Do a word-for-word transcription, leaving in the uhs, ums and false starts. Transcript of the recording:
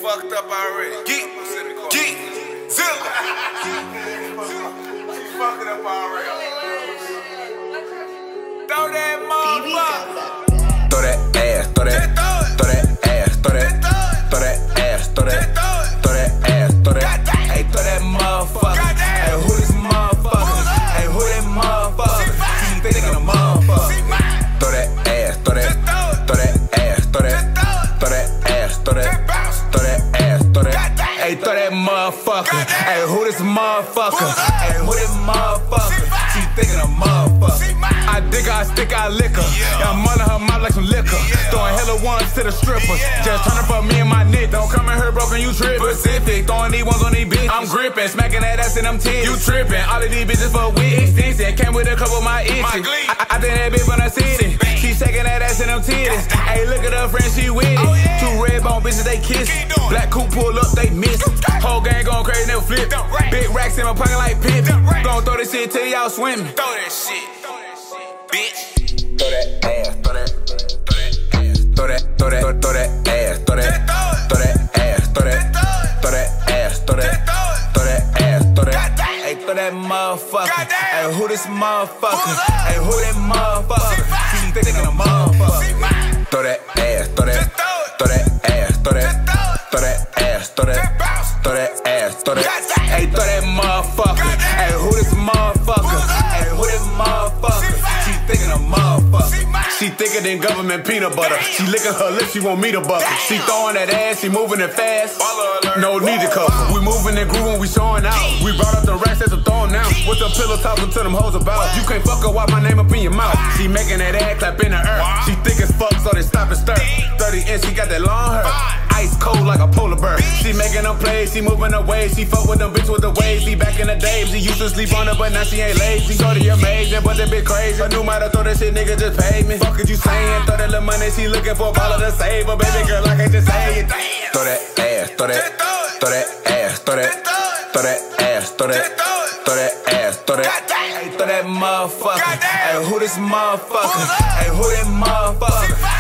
fucked up already. Geek, geek, Zilla. She fucking up already. Throw that motherfucker. Throw that ass, throw that, throw that ass, throw that, throw that ass, throw that, throw that ass, throw that. Hey, throw that motherfucker. Hey, who this motherfucker? Hey, who that motherfucker? She thinking a motherfucker. Throw that ass, throw that, throw that ass, throw that, throw that ass, throw that, throw that ass, throw that. Hey, throw that motherfucker. Hey, who this motherfucker? Hey, who this motherfucker? She thinking a motherfucker. I dig her, I stick her, I lick her. Yeah, I'm under her mouth like some liquor. Throwing hella ones to the strippers. Just turning for me and my nigga. Don't come in here broken, you trippin'. Specific, throwing these ones on these bitches. I'm gripping, smacking that ass in them titties. You trippin', all of these bitches for wit. Extension, came with a couple of my itches. I, I think that bitch from the city. She shaking that ass in them titties. Hey, look at her friend, she with it. Two red bone bitches, they kiss. Black coupe pull up, they miss. Whole gang going crazy, never flip. Big racks in my pocket like Pip. Gon' throw this shit till y'all swimming. Throw that shit, bitch. Throw that ass, throw that, throw that ass, throw that, throw that, throw that ass, throw that, throw that ass, throw that, throw that ass, throw that, throw that ass, throw that. Hey, throw that motherfucker. Hey, who this motherfucker? Hey, who that motherfucker? She thinking a motherfucker. Throw that ass, throw that, throw that ass, throw that, throw that ass, throw that, throw that ass, throw that. Hey, throw that motherfucker. Hey, who this motherfucker? Hey, who this motherfucker? She thinking a motherfucker. She thicker than government peanut butter. She licking her lips, she want me to buckle. She throwing that ass, she moving it fast. No need to cover. We moving and grooving, we showing out. We brought up the racks as a throwing out. With them pillows talking to them hoes about. You can't fuck her, wipe my name up in your mouth. She making that ass clap in the earth. She thick as fuck, so they stop and stir. thirty inch, she got that long hair. Ice cold like a polar bear. She making them plays, she moving her ways. She fuck with them bitch with the waves. She back in the days, she used to sleep on her, but now she ain't lazy. Shorty amazing, but that bitch crazy. I knew might throw that shit, nigga just paid me. Fuck is you saying? Throw that little money, she looking for a baller to save her. Baby girl, I can't just say it. Throw that ass, throw that, throw that ass, throw that, throw that ass, throw that, throw that ass, throw that. Hey, throw that motherfucker. Hey, who this motherfucker? Hey, who that motherfucker?